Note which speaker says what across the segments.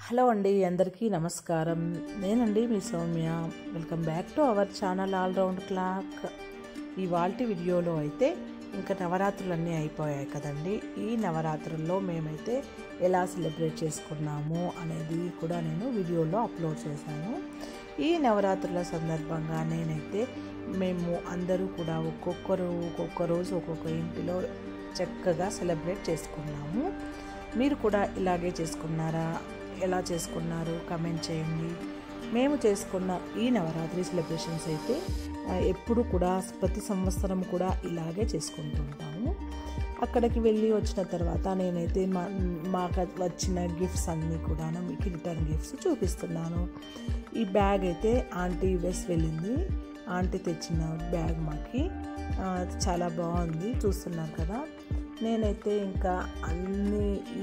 Speaker 1: Hello అండి, అందరికీ నమస్కారం. నేనండి మీ సౌమ్య. Welcome back to our channel all round clock. ఇవాల్టి వీడియోలో అయితే ఇంకా నవరాత్రులన్నీ అయిపోయాయి కదండి. ఈ నవరాత్రుల్లో మేమైతే ఎలా సెలబ్రేట్ చేసుకున్నాము అనేది కూడా నేను వీడియోలో అప్లోడ్ చేశాను. ఈ నవరాత్రుల సందర్భంగా నేనైతే మేము అందరూ కూడా ఒక్కొక్క రోజు ఒక్కొక్క ఇంటిలో చక్కగా సెలబ్రేట్ చేసుకున్నాము. మీరు కూడా ఇలాగే చేసుకున్నారా? ఎలా చేసుకున్నారు కమెంట్ చేయండి. మేము చేసుకున్న ఈ నవరాత్రి సెలబ్రేషన్స్ అయితే ఎప్పుడు కూడా ప్రతి సంవత్సరం కూడా ఇలాగే చేసుకుంటుంటాము. అక్కడికి వెళ్ళి వచ్చిన తర్వాత నేనైతే మాకు వచ్చిన గిఫ్ట్స్ అన్నీ కూడా మీకు రిటర్న్ గిఫ్ట్స్ చూపిస్తున్నాను. ఈ బ్యాగ్ అయితే ఆంటీ యుఎస్ వెళ్ళింది. ఆంటీ తెచ్చిన బ్యాగ్ మాకి చాలా బాగుంది, చూస్తున్నారు కదా. నేనైతే ఇంకా అన్నీ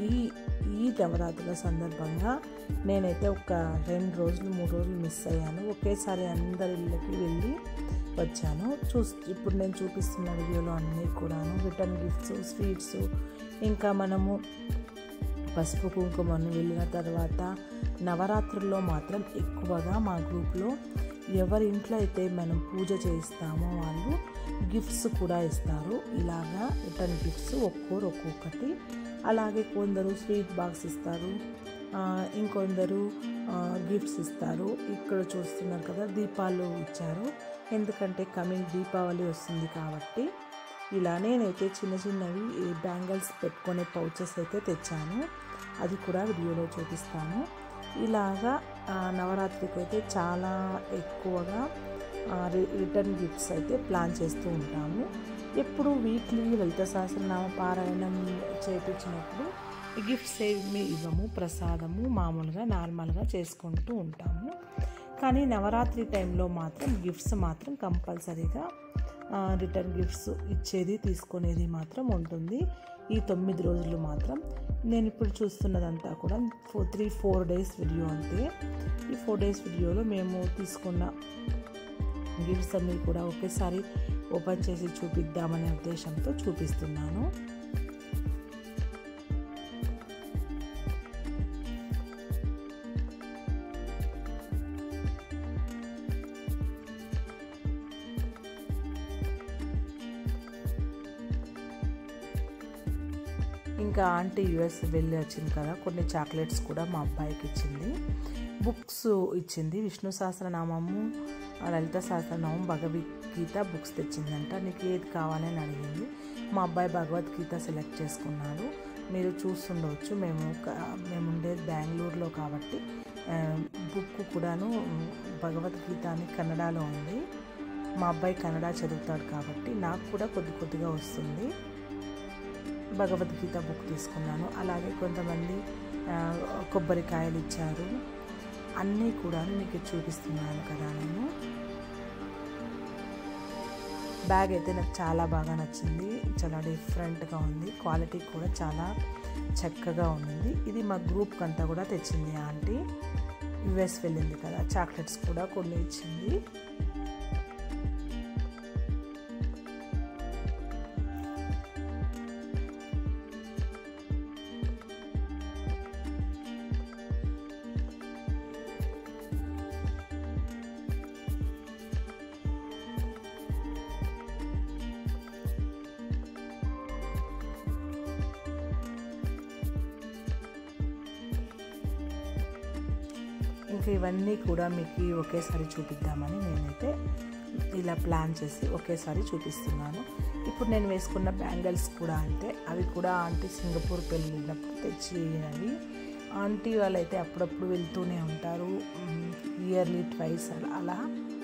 Speaker 1: ఈ నవరాత్రుల సందర్భంగా నేనైతే ఒక 2 రోజులు 3 రోజులు మిస్ అయ్యాను. ఒకేసారి అందరి ఇళ్ళకి వెళ్ళి వచ్చాను. ఇప్పుడు నేను చూపిస్తున్న వీడియోలో అన్నీ కూడాను రిటర్న్ గిఫ్ట్స్, స్వీట్స్, ఇంకా మనము పసుపు కుంకుమను వెళ్ళిన తర్వాత నవరాత్రుల్లో మాత్రం ఎక్కువగా మా గ్రూప్లో ఎవరి ఇంట్లో అయితే మనం పూజ చేయిస్తామో వాళ్ళు గిఫ్ట్స్ కూడా ఇస్తారు. ఇలాగా రిటర్న్ గిఫ్ట్స్ ఒక్కొక్కటి. అలాగే కొందరు స్వీట్ బాక్స్ ఇస్తారు, ఇంకొందరు గిఫ్ట్స్ ఇస్తారు. ఇక్కడ చూస్తున్నారు కదా, దీపాలు ఇచ్చారు. ఎందుకంటే కమింగ్ దీపావళి వస్తుంది కాబట్టి ఇలా నేనైతే చిన్నవి బ్యాంగిల్స్ పెట్టుకునే పౌచెస్ అయితే తెచ్చాను. అది కూడా వీడియోలో చూపిస్తాను. ఇలాగా నవరాత్రికి అయితే చాలా ఎక్కువగా రిటర్న్ గిఫ్ట్స్ అయితే ప్లాన్ చేస్తూ ఉంటాము. ఎప్పుడు వీక్లీ లలిత సహస్రనామ పారాయణం చేయించినప్పుడు గిఫ్ట్స్ ఏమి ఇవ్వము, ప్రసాదము మామూలుగా నార్మల్గా చేసుకుంటూ ఉంటాము. కానీ నవరాత్రి టైంలో మాత్రం గిఫ్ట్స్ మాత్రం కంపల్సరీగా రిటర్న్ గిఫ్ట్స్ ఇచ్చేది తీసుకునేది మాత్రం ఉంటుంది. ఈ 9 రోజులు మాత్రం నేను ఇప్పుడు చూస్తున్నదంతా కూడా 3-4 డేస్ వీడియో అంతే. ఈ 4 డేస్ వీడియోలో మేము తీసుకున్న గిఫ్ట్స్ అన్నీ కూడా ఒకేసారి ఓపెన్ చేసి చూపిద్దామనే ఉద్దేశంతో చూపిస్తున్నాను. ఇంకా ఆంటీ యుఎస్ వెళ్ళి వచ్చింది కదా, కొన్ని చాక్లెట్స్ కూడా మా అబ్బాయికి ఇచ్చింది. బుక్స్ ఇచ్చింది. విష్ణు సహస్రనామము, లలిత సహస్రనామం, భగవద్గీత బుక్స్ తెచ్చిందంట. నీకు ఏది కావాలని అడిగింది. మా అబ్బాయి భగవద్గీత సెలెక్ట్ చేసుకున్నాడు. మీరు చూస్తుండవచ్చు, మేము ఉండేది బెంగళూరులో కాబట్టి బుక్ కూడాను భగవద్గీత అని కన్నడలో ఉంది. మా అబ్బాయి కన్నడ చదువుతాడు కాబట్టి నాకు కూడా కొద్దిగా వస్తుంది. భగవద్గీత బుక్ తీసుకున్నాను. అలాగే కొంతమంది కొబ్బరికాయలు ఇచ్చారు. అన్నీ కూడా మీకు చూపిస్తున్నాను కదా. నేను బ్యాగ్ అయితే నాకు చాలా బాగా నచ్చింది. చాలా డిఫరెంట్గా ఉంది. క్వాలిటీ కూడా చాలా చక్కగా ఉంది. ఇది మా గ్రూప్కి అంతా కూడా తెచ్చింది ఆంటీ. యుఎస్ వెళ్ళింది కదా, చాక్లెట్స్ కూడా కొన్ని ఇచ్చింది. ఇంకా ఇవన్నీ కూడా మీకు ఒకేసారి చూపిద్దామని నేనైతే ఇలా ప్లాన్ చేసి ఒకేసారి చూపిస్తున్నాను. ఇప్పుడు నేను వేసుకున్న బ్యాంగిల్స్ కూడా అంతే. అవి కూడా ఆంటీ సింగపూర్ వెళ్ళినప్పుడు తెచ్చినవి. ఆంటీ వాళ్ళైతే అప్పుడప్పుడు వెళ్తూనే ఉంటారు, ఇయర్లీ ట్వైస్ అలా.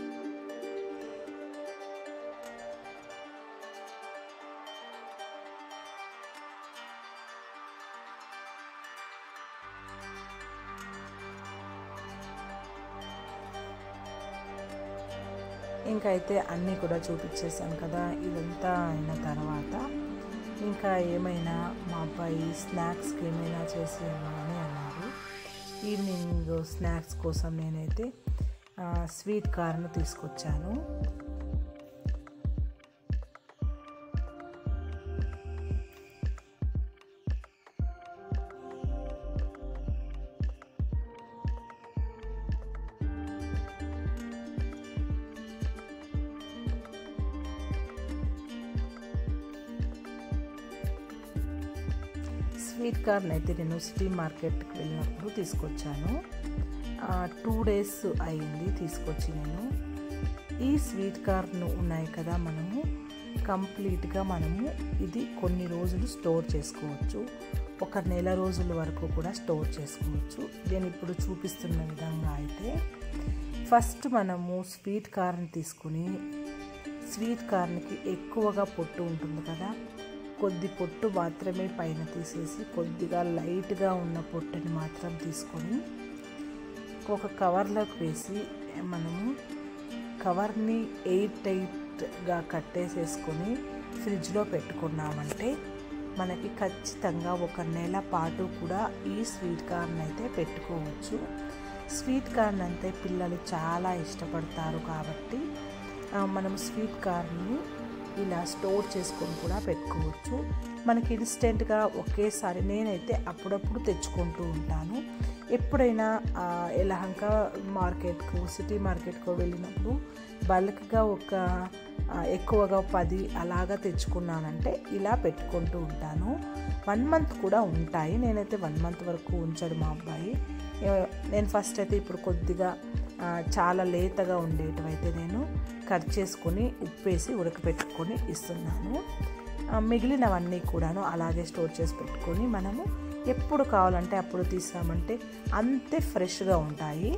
Speaker 1: ఇంకా అయితే అన్నీ కూడా చూపించేసాను కదా. ఇదంతా అయిన తర్వాత ఇంకా ఏమైనా మా అబ్బాయి స్నాక్స్కి ఏమైనా చేసి ఇవ్వమని అన్నారు. ఈవినింగ్ స్నాక్స్ కోసం నేనైతే స్వీట్ కార్న్ తీసుకొచ్చాను. స్వీట్ కార్న్ అయితే నేను సిటీ మార్కెట్కి వెళ్ళినప్పుడు తీసుకొచ్చాను. 2 days అయింది తీసుకొచ్చి నేను. ఈ స్వీట్ కార్న్ ఉన్నాయి కదా, మనము కంప్లీట్గా ఇది కొన్ని రోజులు స్టోర్ చేసుకోవచ్చు. 1 నెల రోజుల వరకు కూడా స్టోర్ చేసుకోవచ్చు. నేను ఇప్పుడు చూపిస్తున్న విధంగా అయితే ఫస్ట్ మనము స్వీట్ కార్న్ తీసుకుని, స్వీట్ కార్న్కి ఎక్కువగా పొట్టు ఉంటుంది కదా, కొద్ది పొట్టు మాత్రమే పైన తీసేసి కొద్దిగా లైట్గా ఉన్న పొట్టుని మాత్రం తీసుకొని ఒక కవర్లోకి వేసి మనము కవర్ని ఎయిర్ టైట్గా కట్టేసేసుకొని ఫ్రిడ్జ్లో పెట్టుకున్నామంటే మనకి ఖచ్చితంగా 1 నెల పాటు కూడా ఈ స్వీట్ కార్న్ అయితే పెట్టుకోవచ్చు. స్వీట్ కార్న్ అంటే పిల్లలు చాలా ఇష్టపడతారు కాబట్టి మనం స్వీట్ కార్న్ని ఇలా స్టోర్ చేసుకొని కూడా పెట్టుకోవచ్చు. మనకి ఇన్స్టెంట్గా ఒకేసారి నేనైతే అప్పుడప్పుడు తెచ్చుకుంటూ ఉంటాను. ఎప్పుడైనా యలహంక మార్కెట్కు, సిటీ మార్కెట్కు వెళ్ళినప్పుడు బల్క్గా ఎక్కువగా 10 అలాగా తెచ్చుకున్నానంటే ఇలా పెట్టుకుంటూ ఉంటాను. 1 month కూడా ఉంటాయి. నేనైతే 1 month వరకు ఉంచాడు మా అబ్బాయి. నేను ఫస్ట్ అయితే ఇప్పుడు కొద్దిగా చాలా లేతగా ఉండేటివైతే నేను కట్ చేసుకొని ఉప్పేసి ఉడకపెట్టుకొని ఇస్తున్నాను. మిగిలినవన్నీ కూడాను అలాగే స్టోర్ చేసి పెట్టుకొని మనము ఎప్పుడు కావాలంటే అప్పుడు తీసామంటే అంతే ఫ్రెష్గా ఉంటాయి.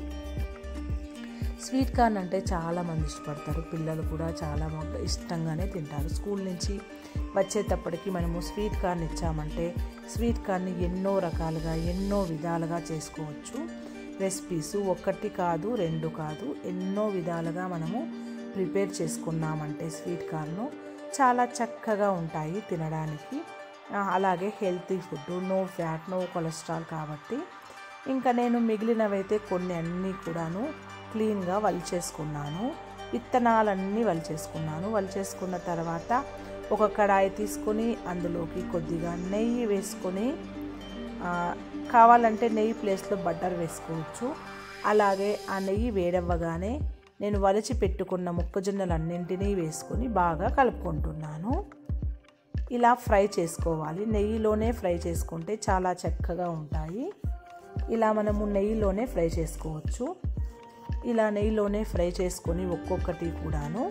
Speaker 1: స్వీట్ కార్న్ అంటే చాలామంది ఇష్టపడతారు, పిల్లలు కూడా చాలా ఇష్టంగానే తింటారు. స్కూల్ నుంచి వచ్చేటప్పటికి మనము స్వీట్ కార్న్ ఇచ్చామంటే స్వీట్ కార్న్ని ఎన్నో రకాలుగా ఎన్నో విధాలుగా చేసుకోవచ్చు. రెసిపీస్ 1 కాదు 2 కాదు ఎన్నో విధాలుగా మనము ప్రిపేర్ చేసుకున్నామంటే స్వీట్ కార్న్ చాలా చక్కగా ఉంటాయి తినడానికి. అలాగే healthy food, no fat, no cholesterol కాబట్టి ఇంకా నేను మిగిలినవైతే కొన్ని అన్నీ కూడాను క్లీన్గా వలిచేసుకున్నాను. విత్తనాలన్నీ వలిచేసుకున్న తర్వాత ఒక కడాయి తీసుకొని అందులోకి కొద్దిగా నెయ్యి వేసుకొని, కావాలంటే నెయ్యి ప్లేస్లో బటర్ వేసుకోవచ్చు. అలాగే ఆ నెయ్యి వేడవ్వగానే నేను వలిచి పెట్టుకున్న మొక్కజొన్నలన్నింటినీ వేసుకొని బాగా కలుపుకుంటున్నాను. ఇలా ఫ్రై చేసుకోవాలి. నెయ్యిలోనే ఫ్రై చేసుకుంటే చాలా చక్కగా ఉంటాయి. ఇలా మనము నెయ్యిలోనే ఫ్రై చేసుకోవచ్చు. ఇలా నెయ్యిలోనే ఫ్రై చేసుకొని ఒక్కొక్కటి కూడాను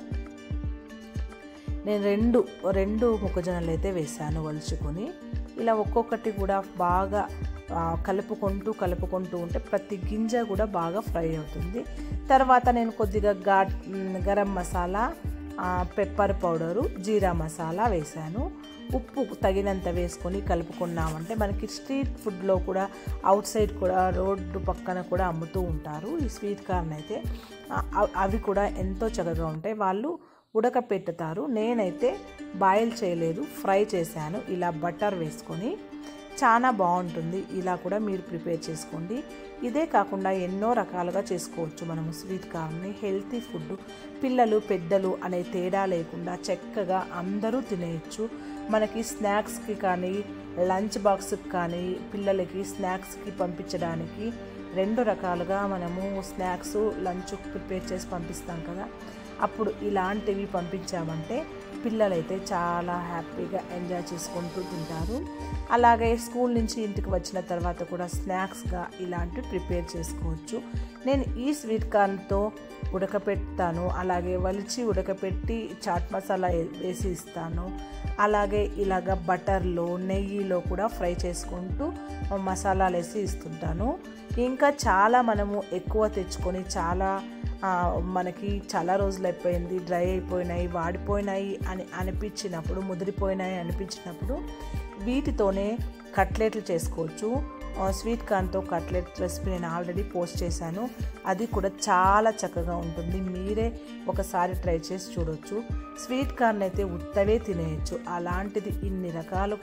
Speaker 1: నేను రెండు మొక్కజొన్నలు అయితే వేసాను వలుచుకొని. ఇలా ఒక్కొక్కటి కూడా బాగా కలుపుకుంటూ ఉంటే ప్రతి గింజ కూడా బాగా ఫ్రై అవుతుంది. తర్వాత నేను కొద్దిగా గరం మసాలా, పెప్పర్ పౌడరు, జీరా మసాలా వేసాను. ఉప్పు తగినంత వేసుకొని కలుపుకున్నామంటే మనకి స్ట్రీట్ ఫుడ్లో కూడా అవుట్ సైడ్ కూడా రోడ్డు పక్కన కూడా అమ్ముతూ ఉంటారు ఈ స్వీట్ కార్న్ అయితే. అవి కూడా ఎంతో చక్కగా ఉంటాయి. వాళ్ళు ఉడకపెట్టుతారు. నేనైతే బాయిల్ చేయలేదు, ఫ్రై చేశాను ఇలా బటర్ వేసుకొని. చాలా బాగుంటుంది. ఇలా కూడా మీరు ప్రిపేర్ చేసుకోండి. ఇదే కాకుండా ఎన్నో రకాలుగా చేసుకోవచ్చు మనము స్వీట్ కార్న్ని. హెల్తీ ఫుడ్, పిల్లలు పెద్దలు అనే తేడా లేకుండా చక్కగా అందరూ తినేయచ్చు. మనకి స్నాక్స్కి కానీ లంచ్ బాక్స్కి కానీ పిల్లలకి స్నాక్స్కి పంపించడానికి 2 రకాలుగా మనము స్నాక్స్ లంచ్ ప్రిపేర్ చేసి పంపిస్తాం కదా, అప్పుడు ఇలాంటివి పంపించామంటే పిల్లలైతే చాలా హ్యాపీగా ఎంజాయ్ చేసుకుంటూ తింటారు. అలాగే స్కూల్ నుంచి ఇంటికి వచ్చిన తర్వాత కూడా స్నాక్స్గా ఇలాంటివి ప్రిపేర్ చేసుకోవచ్చు. నేను ఈ స్వీట్ కార్న్తో ఉడకపెడతాను, అలాగే వలిచి ఉడకపెట్టి చాట్ మసాలా వేసి ఇస్తాను. అలాగే ఇలాగ బటర్లో నెయ్యిలో కూడా ఫ్రై చేసుకుంటూ మసాలాలు వేసి ఇస్తుంటాను. ఇంకా చాలా మనము ఎక్కువ తెచ్చుకొని మనకి చాలా రోజులు అయిపోయింది, డ్రై అయిపోయినాయి, వాడిపోయినాయి అని అనిపించినప్పుడు, ముదిరిపోయినాయి అనిపించినప్పుడు వీటితోనే కట్లెట్లు చేసుకోవచ్చు. స్వీట్ కార్న్తో కట్లెట్ రెసిపీ నేను ఆల్రెడీ పోస్ట్ చేశాను. అది కూడా చాలా చక్కగా ఉంటుంది. మీరే ఒకసారి ట్రై చేసి చూడవచ్చు. స్వీట్ కార్న్ అయితే ఉత్తవే తినేయచ్చు. అలాంటిది ఇన్ని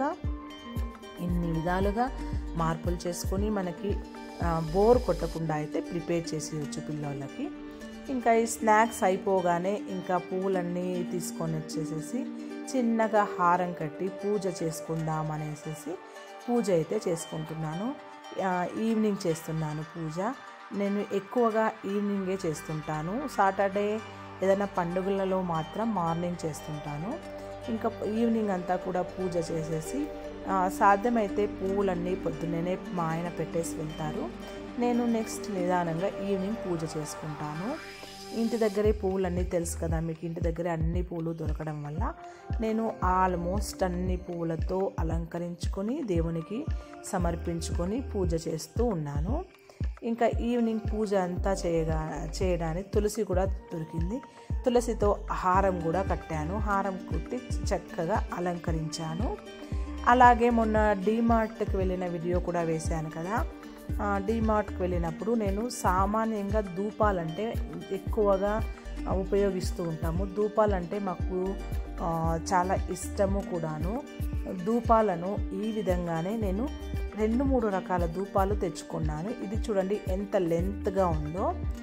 Speaker 1: విధాలుగా మార్పులు చేసుకొని మనకి బోర్ కొట్టకుండా అయితే ప్రిపేర్ చేసేయచ్చు పిల్లలకి. ఇంకా ఈ స్నాక్స్ అయిపోగానే ఇంకా పువ్వులన్నీ తీసుకొని వచ్చేసేసి చిన్నగా హారం కట్టి పూజ చేసుకుందాం అనేసి పూజ అయితే చేసుకుంటున్నాను. ఈవినింగ్ చేస్తున్నాను పూజ. నేను ఎక్కువగా ఈవినింగే చేస్తుంటాను. సాటర్డే ఏదైనా పండుగలలో మాత్రం మార్నింగ్ చేస్తుంటాను. ఇంకా ఈవినింగ్ అంతా కూడా పూజ చేసేసి సాధ్యమైతే పువ్వులన్నీ పొద్దున్నే మా ఆయన పెట్టేసి వెళ్తారు. నేను నెక్స్ట్ నిదానంగా ఈవినింగ్ పూజ చేసుకుంటాను. ఇంటి దగ్గరే పువ్వులన్నీ తెలుసు కదా మీకు, ఇంటి దగ్గరే అన్ని పూలు దొరకడం వల్ల నేను ఆల్మోస్ట్ అన్ని పువ్వులతో అలంకరించుకొని దేవునికి సమర్పించుకొని పూజ చేస్తూ ఉన్నాను. ఇంకా ఈవినింగ్ పూజ అంతా చేయడానికి తులసి కూడా దొరికింది. తులసితో హారం కూడా కట్టాను. హారం కుట్టి చక్కగా అలంకరించాను. అలాగే మొన్న డీమార్ట్కి వెళ్ళిన వీడియో కూడా వేశాను కదా. డీమార్ట్కి వెళ్ళినప్పుడు నేను సామాన్యంగా ధూపాలంటే ఎక్కువగా ఉపయోగిస్తూ ఉంటాము. ధూపాలంటే మాకు చాలా ఇష్టము కూడాను. ధూపాలను ఈ విధంగానే నేను 2-3 రకాల ధూపాలు తెచ్చుకున్నాను. ఇది చూడండి ఎంత లెంత్గా ఉందో,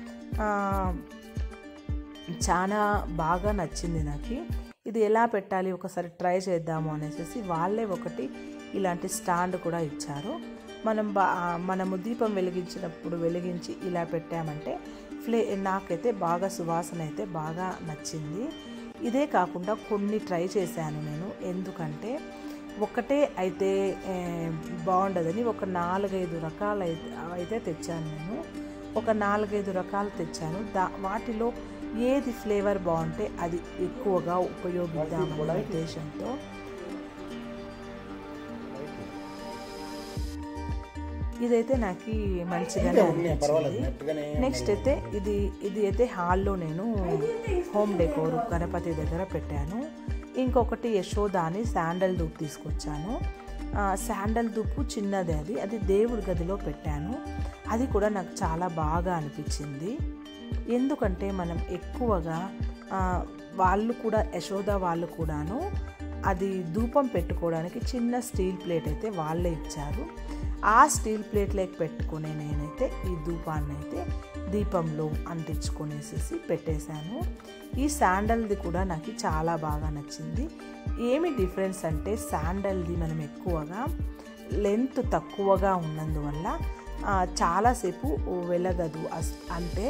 Speaker 1: చాలా బాగా నచ్చింది నాకు. ఇది ఎలా పెట్టాలి ఒకసారి ట్రై చేద్దాము అనేసి వాళ్ళే ఒకటి ఇలాంటి స్టాండ్ కూడా ఇచ్చారు. మనము దీపం వెలిగించి ఇలా పెట్టామంటే నాకైతే బాగా సువాసన అయితే బాగా నచ్చింది. ఇదే కాకుండా కొన్ని ట్రై చేశాను నేను. ఎందుకంటే ఒకటే అయితే బాగుండదని ఒక 4-5 రకాలు అయితే తెచ్చాను నేను. ఒక 4-5 రకాలు తెచ్చాను. వాటిలో ఏది ఫ్లేవర్ బాగుంటే అది ఎక్కువగా ఉపయోగిద్దామనే ఉద్దేశంతో ఇదైతే నాకు మంచిగానే అనిపించింది. నెక్స్ట్ అయితే ఇది అయితే హాల్లో నేను హోమ్ డెకోర్ గణపతి దగ్గర పెట్టాను. ఇంకొకటి యశోద అని శాండల్ ధూప్ తీసుకొచ్చాను. శాండల్ ధూపు చిన్నది, అది దేవుడి గదిలో పెట్టాను. అది కూడా నాకు చాలా బాగా అనిపించింది. ఎందుకంటే మనం ఎక్కువగా వాళ్ళు కూడా యశోద వాళ్ళు కూడాను అది ధూపం పెట్టుకోవడానికి చిన్న స్టీల్ ప్లేట్ అయితే వాళ్ళే ఇచ్చారు. ఆ స్టీల్ ప్లేట్లోకి పెట్టుకునే నేనైతే ఈ ధూపాన్ని అయితే దీపంలో అంటించుకొనేసి పెట్టేశాను. ఈ శాండల్ది కూడా నాకు చాలా బాగా నచ్చింది. ఏమి డిఫరెన్స్ అంటే శాండల్ది మనం ఎక్కువగా లెంత్ తక్కువగా ఉన్నందువల్ల చాలాసేపు వెలగదు. అంటే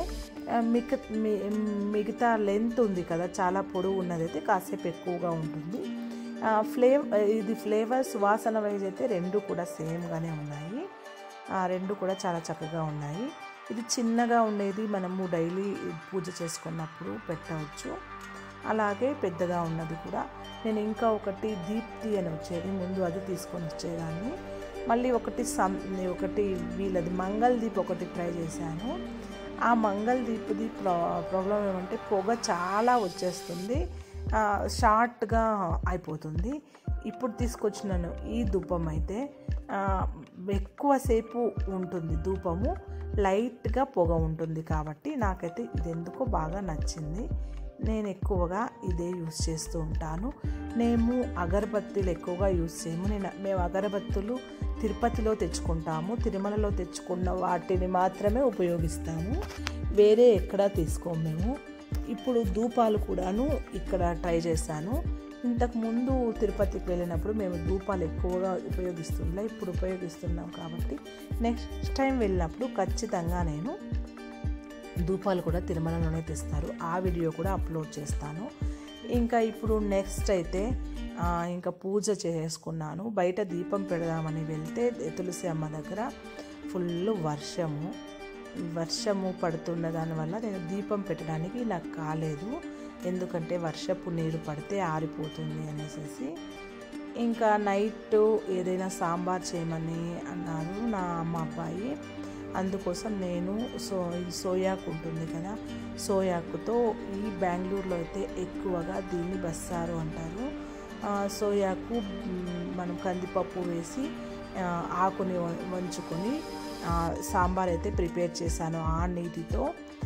Speaker 1: మిగతా లెంత్ ఉంది కదా, చాలా పొడవు ఉన్నదైతే కాసేపు ఎక్కువగా ఉంటుంది. ఇది ఫ్లేవర్ సువాసన వైజ్ అయితే 2 కూడా సేమ్గానే ఉన్నాయి. 2 కూడా చాలా చక్కగా ఉన్నాయి. ఇది చిన్నగా ఉండేది మనము డైలీ పూజ చేసుకున్నప్పుడు పెట్టవచ్చు. అలాగే పెద్దగా ఉన్నది కూడా నేను ఇంకా ఒకటి దీప్తి అని వచ్చేది, ముందు అది తీసుకొని వచ్చేదాన్ని. మళ్ళీ ఒకటి వీళ్ళది మంగళదీప్ ఒకటి ట్రై చేశాను. ఆ మంగళదీప్ది ప్రాబ్లం ఏమంటే పొగ చాలా వచ్చేస్తుంది, షార్ట్గా అయిపోతుంది. ఇప్పుడు తీసుకొచ్చినాను ఈ ధూపం అయితే ఎక్కువసేపు ఉంటుంది. ధూపము లైట్గా పొగ ఉంటుంది కాబట్టి నాకైతే ఇది ఎందుకో బాగా నచ్చింది. నేను ఎక్కువగా ఇదే యూస్ చేస్తూ ఉంటాను. మేము అగరబత్తీలు ఎక్కువగా యూస్ చేయము. మేము అగరబత్తులు తిరుపతిలో తెచ్చుకుంటాము. తిరుమలలో తెచ్చుకున్న వాటిని మాత్రమే ఉపయోగిస్తాము, వేరే ఎక్కడా తీసుకోము మేము. ఇప్పుడు ధూపాలు కూడాను ఇక్కడ ట్రై చేశాను. ఇంతకుముందు తిరుపతికి వెళ్ళినప్పుడు మేము ధూపాలు ఎక్కువగా ఇప్పుడు ఉపయోగిస్తున్నాం కాబట్టి నెక్స్ట్ టైం వెళ్ళినప్పుడు ఖచ్చితంగా నేను ధూపాలు కూడా తిరుమలలోనే తెస్తారు. ఆ వీడియో కూడా అప్లోడ్ చేస్తాను. ఇంకా ఇప్పుడు నెక్స్ట్ అయితే ఇంకా పూజ చేసుకున్నాను. బయట దీపం పెడదామని వెళ్తే తులసి అమ్మ దగ్గర ఫుల్ వర్షము పడుతున్న దానివల్ల నేను దీపం పెట్టడానికి నాకు కాలేదు. ఎందుకంటే వర్షపు నీరు పడితే ఆరిపోతుంది అనేసి. ఇంకా నైట్ ఏదైనా సాంబార్ చేయమని అన్నారు మా అబ్బాయి. అందుకోసం నేను సోయాకు ఉంటుంది కదా, సోయాకుతో ఈ బెంగళూరులో అయితే ఎక్కువగా దీన్ని బస్సారు అంటారు. సోయాకు మనం కందిపప్పు వేసి ఆకుని వంచుకొని సాంబార్ అయితే ప్రిపేర్ చేశాను ఆ నీటితో.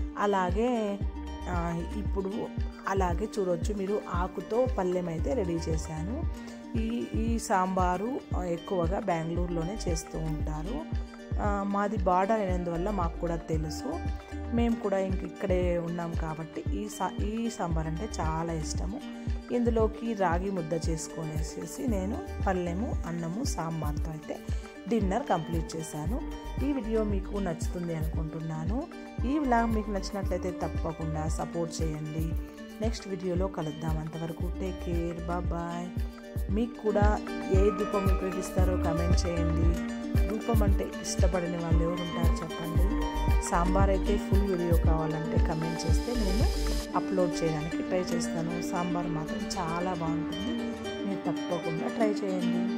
Speaker 1: అలాగే చూడవచ్చు మీరు, ఆకుతో పళ్ళెం అయితే రెడీ చేశాను. ఈ సాంబారు ఎక్కువగా బెంగళూరులోనే చేస్తూ ఉంటారు. మాది బార్డర్ అయినందువల్ల మాకు కూడా తెలుసు. మేము కూడా ఇక్కడే ఉన్నాం కాబట్టి ఈ సాంబార్ అంటే చాలా ఇష్టము. ఇందులోకి రాగి ముద్ద చేసుకొనేసి నేను పళ్ళెము, అన్నము, సాంబార్తో అయితే డిన్నర్ కంప్లీట్ చేశాను. ఈ వీడియో మీకు నచ్చుతుంది అనుకుంటున్నాను. ఈ వ్లాగ్ మీకు నచ్చినట్లయితే తప్పకుండా సపోర్ట్ చేయండి. నెక్స్ట్ వీడియోలో కలుద్దాం. అంతవరకు టేక్ కేర్, బాయ్. మీకు కూడా ఏ ధూపం ఉపయోగిస్తారో కమెంట్ చేయండి. ధూపం అంటే ఇష్టపడిన వాళ్ళు ఎవరు ఉంటారు చెప్పండి. సాంబార్ అయితే ఫుల్ వీడియో కావాలంటే కమెంట్ చేస్తే నేను అప్లోడ్ చేయడానికి ట్రై చేస్తాను. సాంబార్ మాత్రం చాలా బాగుంటుంది, మీరు తప్పకుండా ట్రై చేయండి.